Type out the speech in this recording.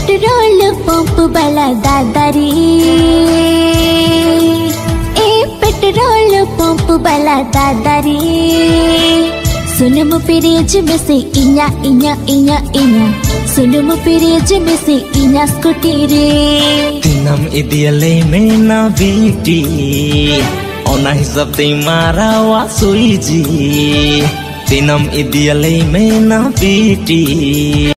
Petrol pump वाला दादारी, ए petrol pump वाला दादारी, सुनम fridge में से इन्या इन्या इन्या इन्या, सुनम फ्रिज में से इन्या स्कूटी रे। दिनम इदियले में ना बीटी, ओना हिसाब ते मारा वा सुई जी। दिनम इदियले में ना बीटी।